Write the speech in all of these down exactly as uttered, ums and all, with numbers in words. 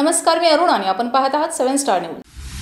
नमस्कार, मी अरुण आणि आपण पाहत आहात सेवन स्टार न्यूज.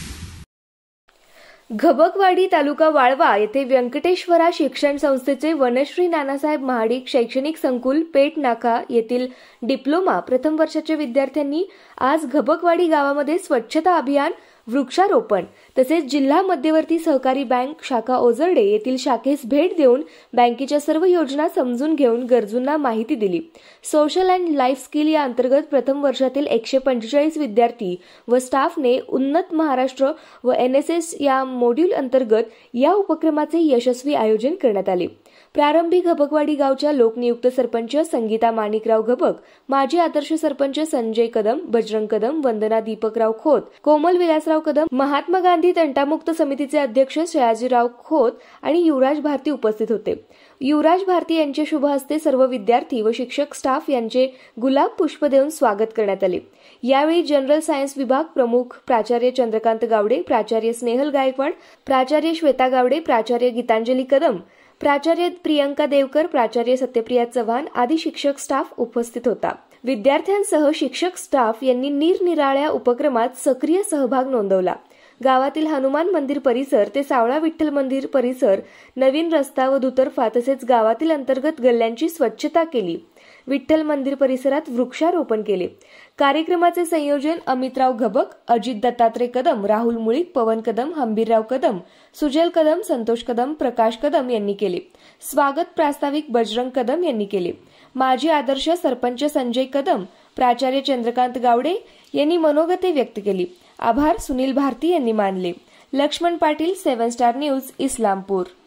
घबकवाडी तालुका वाळवा येथे व्यंकटेश्वरा शिक्षण संस्थेचे वनश्री नानासाहेब महाडिक शैक्षणिक संकुल पेठ नाका येथील डिप्लोमा प्रथम वर्षाच्या विद्यार्थ्यांनी आज घबकवाडी गावामध्ये स्वच्छता अभियान, वृक्षारोपण तसेच जिल्हा मध्यवर्ती सहकारी बँक शाखा ओझरडे येथील शाखेस भेट देऊन बँकेच्या सर्व योजना समजून घेऊन गरजूंना माहिती दिली. सोशल अँड लाईफ स्किल या अंतर्गत प्रथम वर्षातील एकशे पंचेचाळीस विद्यार्थी व स्टाफने उन्नत महाराष्ट्र व एन एस एस या मॉड्यूल अंतर्गत या उपक्रमाचे यशस्वी आयोजन करण्यात आले. प्रारंभी घबकवाडी गावच्या लोकनियुक्त सरपंच संगीता माणिकराव घबक, माजी आदर्श सरपंच संजय कदम, बजरंग कदम, वंदना दीपकराव खोत, कोमल विलासराव कदम, महात्मा गांधी तंटामुक्त समितीचे अध्यक्ष शयाजीराव खोत आणि युवराज भारती उपस्थित होते. युवराज भारती यांच्या शुभ हस्ते सर्व विद्यार्थी व शिक्षक स्टाफ यांचे गुलाब पुष्प देऊन स्वागत करण्यात आले. यावेळी जनरल सायन्स विभाग प्रमुख प्राचार्य चंद्रकांत गावडे, प्राचार्य स्नेहल गायकवाड, प्राचार्य श्वेता गावडे, प्राचार्य गीतांजली कदम, प्राचार्य प्रियंका देवकर, प्राचार्य सत्यप्रिया चव्हाण आदी शिक्षक स्टाफ उपस्थित होता. विद्यार्थ्यांसह शिक्षक स्टाफ यांनी निरनिराळ्या उपक्रमात सक्रिय सहभाग नोंदवला. गावातील हनुमान मंदिर परिसर ते सावळा विठ्ठल मंदिर परिसर, नवीन रस्ता व दुतर्फा तसेच गावातील अंतर्गत गल्ल्यांची स्वच्छता केली. विठ्ठल मंदिर परिसरात वृक्षारोपण केले. कार्यक्रमाचे संयोजन अमितराव घबक, अजित दत्तात्रय कदम, राहुल मुळीक, पवन कदम, हंबीरराव कदम, सुजल कदम, संतोष कदम, प्रकाश कदम यांनी केले. स्वागत प्रास्ताविक बजरंग कदम यांनी केले. माजी आदर्श सरपंच संजय कदम, प्राचार्य चंद्रकांत गावडे यांनी मनोगते व्यक्त केली. आभार सुनील भारती यांनी मानले. Laxman Patil, seven star news, Islampur.